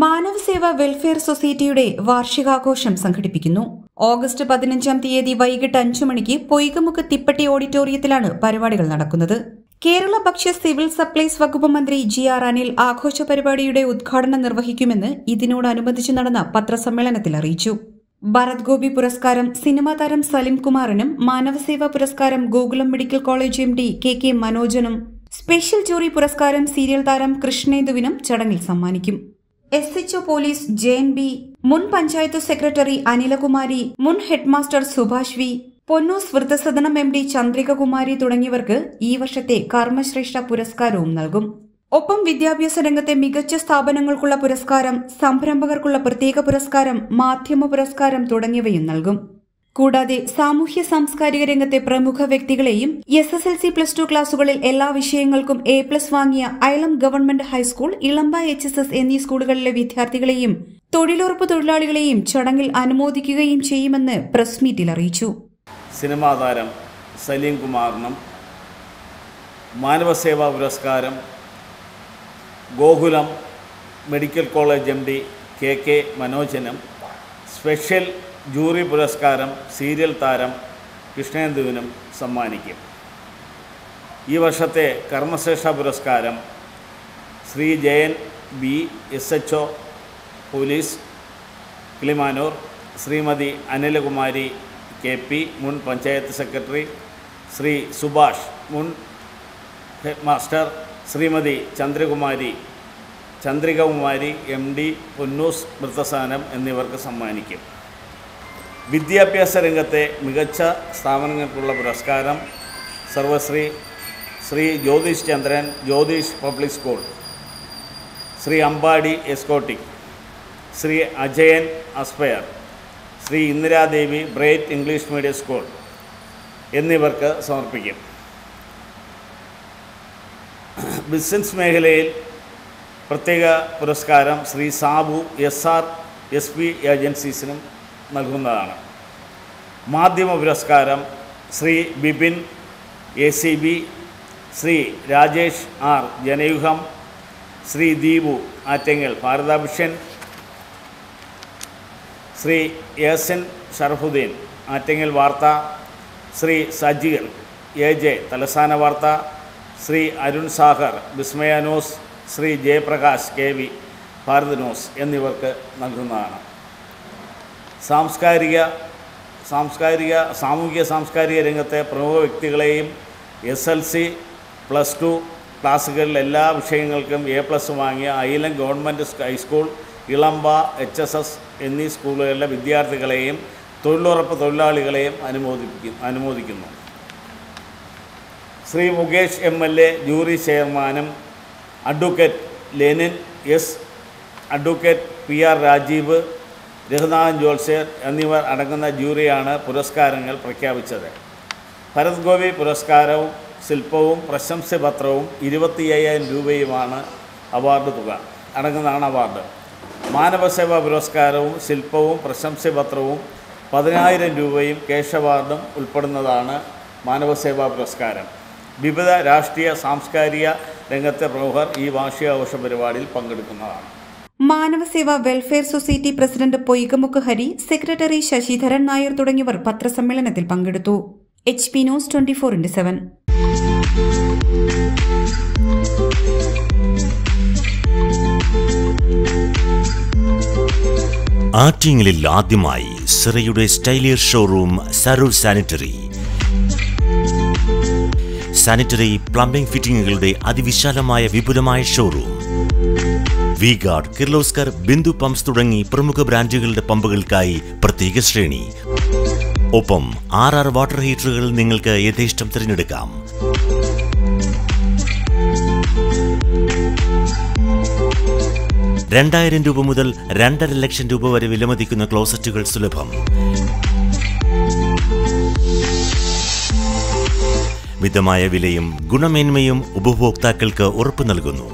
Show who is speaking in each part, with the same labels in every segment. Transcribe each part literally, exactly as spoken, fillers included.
Speaker 1: മാനവസേവ welfare സൊസൈറ്റിയുടെ വാർഷികാഘോഷം സംഘടിപ്പിക്കുന്നു. August പതിനഞ്ചാം തീയതി വൈകിട്ട് അഞ്ചു മണിക്ക് പൊയ്കമുക്ക് തിപ്പട്ടി ഓഡിറ്റോറിയത്തിലാണ് പരിപാടികൾ നടക്കുന്നത്. കേരള ഭക്ഷ്യ സിവിൽ സപ്ലൈസ് വകുപ്പ് മന്ത്രി ജി ആർ അനിൽ ആഘോഷ പരിപാടിയുടെ ഉദ്ഘാടനം നിർവഹിക്കുമെന്ന് ഇതിനോടനുബന്ധിച്ച് നടന്ന പത്രസമ്മേളനത്തിൽ അറിയിച്ചു. ഭരത് ഗോപി പുരസ്കാരം സിനിമാ താരം സലിം കുമാറിനും, മാനവസേവാ പുരസ്കാരം Gokulam medical college M D K K മനോജനും, സ്പെഷ്യൽ ജൂറി പുരസ്കാരം സീരിയൽ താരം കൃഷ്ണേന്ദുവിനും ചടങ്ങിൽ സമ്മാനിക്കും. S H O police J N B, മുൻ പഞ്ചായത്ത് സെക്രട്ടറി അനിലകുമാരി, മുൻ ഹെഡ്മാസ്റ്റർ സുഭാഷ് വി, പൊന്നൂസ് വൃദ്ധസദനം എം ഡി ചന്ദ്രികകുമാരി തുടങ്ങിയവർക്ക് ഈ വർഷത്തെ കർമ്മശ്രേഷ്ഠ പുരസ്കാരവും നൽകും. ഒപ്പം വിദ്യാഭ്യാസ രംഗത്തെ മികച്ച സ്ഥാപനങ്ങൾക്കുള്ള പുരസ്കാരം, സംരംഭകർക്കുള്ള പ്രത്യേക പുരസ്കാരം, മാധ്യമ പുരസ്കാരം തുടങ്ങിയവയും നൽകും. കൂടാതെ സാമൂഹ്യ സാംസ്കാരിക രംഗത്തെ പ്രമുഖ വ്യക്തികളെയും S S L C plus two ക്ലാസുകളിൽ എല്ലാ വിഷയങ്ങൾക്കും എ പ്ലസ് വാങ്ങിയ Ayalam government high school, Elamba H S S എന്നീ സ്കൂളുകളിലെ വിദ്യാർത്ഥികളെയും തൊഴിലുറപ്പ് തൊഴിലാളികളെയും ചടങ്ങിൽ അനുമോദിക്കുകയും ചെയ്യുമെന്ന് പ്രസ് മീറ്റിൽ അറിയിച്ചു.
Speaker 2: സിനിമാ താരം സലീം കുമാറിനും മാനവസേവാ പുരസ്കാരം Gokulam medical college M D K K മനോജനും, സ്പെഷ്യൽ ജൂറി പുരസ്കാരം സീരിയൽ താരം കൃഷ്ണേന്ദുവിനും സമ്മാനിക്കും. ഈ വർഷത്തെ കർമ്മശ്രേഷ്ഠ പുരസ്കാരം Shri Jayan B, S H O police Kilimanoor, Shrimati Anilakumari K P, മുൻ പഞ്ചായത്ത് സെക്രട്ടറി, ശ്രീ സുഭാഷ്, മുൻ headmaster, Shrimati Chandrakumari Chandrikakumari M D, Ponnoos വൃദ്ധസദനം എന്നിവർക്ക് സമ്മാനിക്കും. വിദ്യാഭ്യാസ രംഗത്തെ മികച്ച സ്ഥാപനങ്ങൾക്കുള്ള പുരസ്കാരം സർവശ്രീ ശ്രീ ജ്യോതിഷ് ചന്ദ്രൻ ജ്യോതിഷ് പബ്ലിക് സ്കൂൾ, ശ്രീ അമ്പാടി എസ്കോട്ടിക്, Shri Ajayan aspire, Shri Indiradevi bright English medium school എന്നിവർക്ക് സമർപ്പിക്കും. ബിസിനസ് മേഖലയിൽ പ്രത്യേക പുരസ്കാരം Shri Sabu S R S P ഏജൻസീസിനും നൽകുന്നതാണ്. മാധ്യമ പുരസ്കാരം Shri Bipin A C B, Shri Rajesh R Janayugam, Shri Deepu Attingal ഭാരതാഭിഷൻ, Shri Yasin Sharafuddin Attingal Vartha, Shri Sajeer A J Thalasthana Vartha, Shri Arun Sagar Vismaya news, Shri Jayaprakash K V Bharat news എന്നിവർക്ക് നൽകുന്നതാണ്. സാംസ്കാരിക സാംസ്കാരിക സാമൂഹിക സാംസ്കാരിക രംഗത്തെ പ്രമുഖ വ്യക്തികളെയും S L C plus to ക്ലാസ്സുകളിൽ എല്ലാ വിഷയങ്ങൾക്കും എ പ്ലസ് വാങ്ങിയ Ayilam government high school, Elamba H S S എന്നീ സ്കൂളുകളിലെ വിദ്യാർത്ഥികളെയും തൊഴിലുറപ്പ് തൊഴിലാളികളെയും അനുമോദിപ്പിക്കും അനുമോദിക്കുന്നു. Shri Mukesh M L A jury ചെയർമാനും, advocate Lenin S, advocate P R Rajeev, Raghunathan ജോത്സ്യർ എന്നിവർ അടങ്ങുന്ന ജൂറിയാണ് പുരസ്കാരങ്ങൾ പ്രഖ്യാപിച്ചത്. ഭരത് ഗോപി പുരസ്കാരവും ശില്പവും പ്രശംസപത്രവും ഇരുപത്തി അയ്യായിരം രൂപയുമാണ് അവാർഡ് തുക അടങ്ങുന്നതാണ് അവാർഡ്. മാനവസേവാ പുരസ്കാരവും ശില്പവും പ്രശംസപത്രവും പതിനായിരം രൂപയും ക്യാഷ് അവാർഡും ഉൾപ്പെടുന്നതാണ് മാനവസേവാ പുരസ്കാരം. വിവിധ രാഷ്ട്രീയ സാംസ്കാരിക രംഗത്തെ പ്രമുഖർ ഈ വാർഷികാഘോഷ പരിപാടിയിൽ പങ്കെടുക്കുന്നതാണ്.
Speaker 1: Manavaseva welfare society president Poykamukku Hari, secretary Sasidharan Nair തുടങ്ങിയവർ പത്രസമ്മേളനത്തിൽ പങ്കെടുത്തു. H P news twenty four into seven.
Speaker 3: ആറ്റിങ്ങലിൽ ആദ്യമായി സിറയുടെ സ്റ്റൈലിയർ showroom Saroor sanitary. Sanitary plumbing ഫിറ്റിംഗുകളുടെ അതിവിശാലമായ വിപുലമായ showroom. V guard, Kirloskar, Bindu pumps തുടങ്ങി പ്രമുഖ ബ്രാൻഡുകളുടെ പമ്പുകൾക്കായി പ്രത്യേക ശ്രേണി. ഒപ്പം ആർ ആർ വാട്ടർ ഹീറ്ററുകൾ നിങ്ങൾക്ക് യഥേഷ്ടം തിരഞ്ഞെടുക്കാം. രണ്ടായിരം രൂപ മുതൽ രണ്ടര ലക്ഷം രൂപ വരെ വിലമതിക്കുന്ന ക്ലോസറ്റുകൾ സുലഭം. മിതമായ വിലയും ഗുണമേന്മയും ഉപഭോക്താക്കൾക്ക് ഉറപ്പു നൽകുന്നു.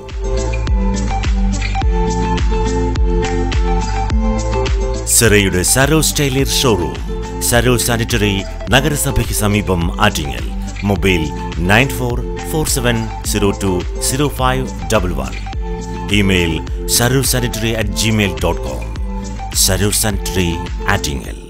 Speaker 3: സിറയുടെ സരോ സ്റ്റൈലിയർ ഷോറൂം, സരോ സാനിറ്ററി, നഗരസഭയ്ക്ക് സമീപം, Attingal. Mobile nine four four seven zero two zero five double one. Email Saroor sanitary at Gmail dot com. Saroor sanitary Attingal.